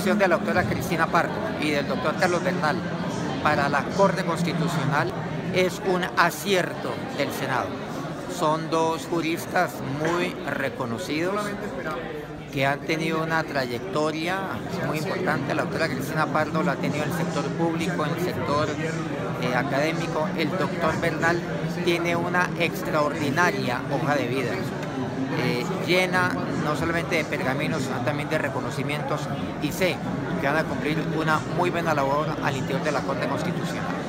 elección de la doctora Cristina Pardo y del doctor Carlos Bernal para la Corte Constitucional es un acierto del Senado. Son dos juristas muy reconocidos que han tenido una trayectoria muy importante. La doctora Cristina Pardo la ha tenido en el sector público, en el sector académico. El doctor Bernal tiene una extraordinaria hoja de vida, llena no solamente de pergaminos, sino también de reconocimientos, y sé que van a cumplir una muy buena labor al interior de la Corte Constitucional.